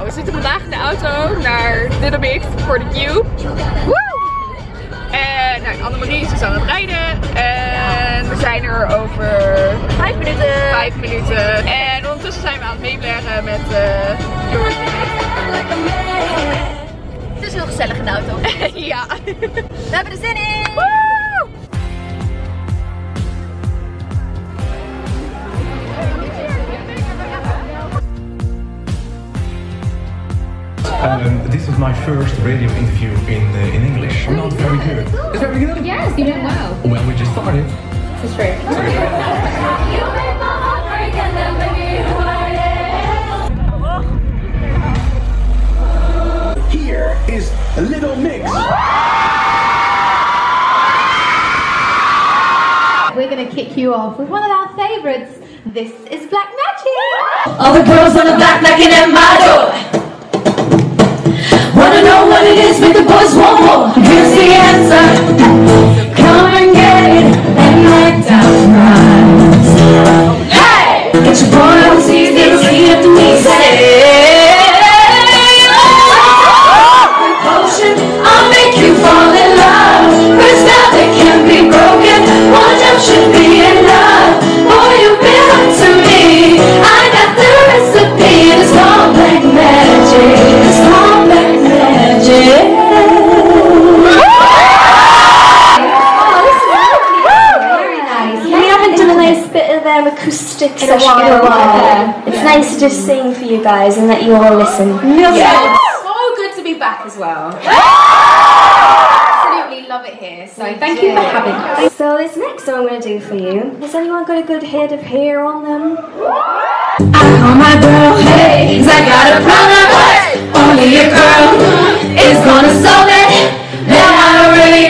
Nou, we zitten vandaag in de auto naar Qmusic voor de Qube. En nou, Annemarie is dus aan het rijden. En we zijn er over 5 minuten. 5 minuten. En ondertussen zijn we aan het meeblaren met jongens. Het is heel gezellig in de auto. Ja. We hebben er zin in! This is my first radio interview in English. Not very good. It's very good? Yes, you did well. Well, we just started. It's true. Here is a little mix. We're gonna kick you off with one of our favorites. This is Black Magic. All the girls on the block knocking at my door. Wanna know what it is, make the boys want more. Here's the answer. Come and get it and knock down rise. Hey! Get your boy on the seas, they don't see it to me. Say, potion, I'll make you fall in love. First love that can't be broken. One jump should be enough. Boy, you've been up to me. I got the recipe. It's called Black Magic. It's called Black Magic. Acoustic session in a while. It's nice to just sing for you guys and let you all listen. Yeah. It's so good to be back as well. Absolutely love it here. So thank you for having us. So this next song I'm going to do for you, has anyone got a good head of hair on them? I call my girl, hey, 'cause I got a problem. Only your girl is gonna solve it. Then I don't really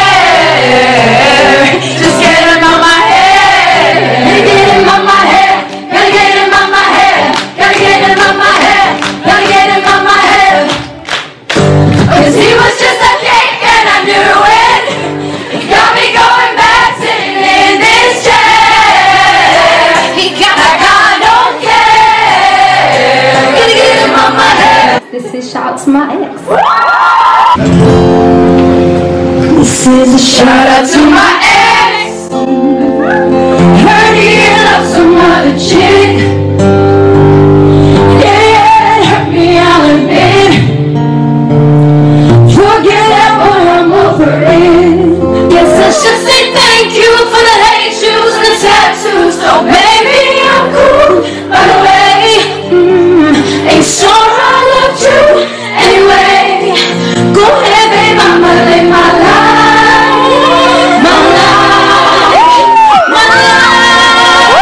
care. Just get him on my head. Gotta get him on my head. Gotta get him on my head. Gotta get him on my head. Gotta get him on my head. 'Cause he was just a cake and I knew it. He got me going back sitting in this chair. He got like I don't care. Gotta get him on my head. This is shout out to my ex. This is a shout out to my ex. Heard he loves some other chick. Yeah, it hurt me, I'll admit. Forget that boy, I'm over it. Guess I should say thank you for the hate shoes and the tattoos. So baby, I'm cool, by the way. Ain't sure I loved you anyway. Go ahead, babe, I'ma live my life. My life. My life.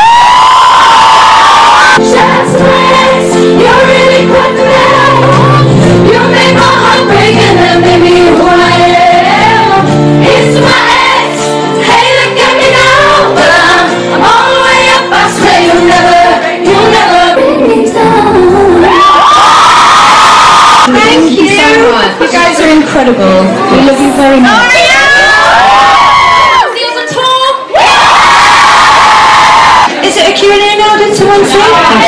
Just friends, you're really quite the man. You made my heart break and then made me who I am. It's my ex. Hey, look at me now. But I'm all the way up. I swear you'll never bring me down. Thank you so much. You guys are incredible. We love you very much. See you on the tour. Is it a Q&A now? Did someone say?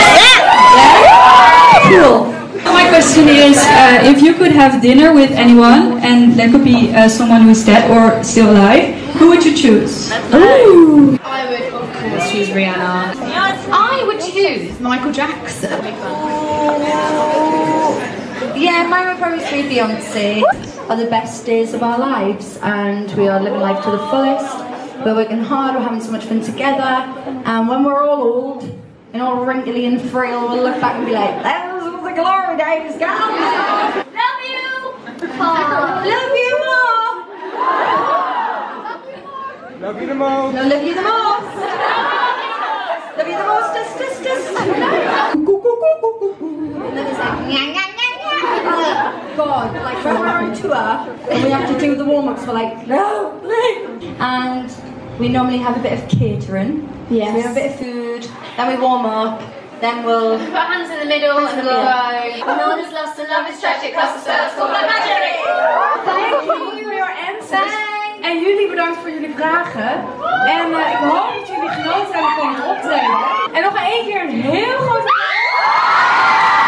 Yeah. Cool. My question is, if you could have dinner with anyone, and that could be someone who is dead or still alive, who would you choose? Ooh. I would, of course, choose Rihanna. I would choose Michael Jackson. Yeah, mine would probably be Beyonce. Are the best days of our lives, and we are living life to the fullest. We're working hard, we're having so much fun together, and when we're all old and all wrinkly and frail, we'll look back and be like, those were the glory days, guys. Love you! Love you more! Love you the most. No, love you the most! Love you the most, And then it's like, nyah, nyah, nyah, nyah. Oh, God, like when we're on tour and we have to do the warm-ups, we're like, no, please. And we normally have a bit of catering. Yes. So we have a bit of food, then we warm up, then we'll Put hands in the middle and we'll go. No one has lost and love is tragic, cause the spell is called Black Magic. Thank you for your answers. En jullie bedankt voor jullie vragen. En ik hoop dat jullie genoten hebben van het optreden. En nog één keer een heel groot applaus.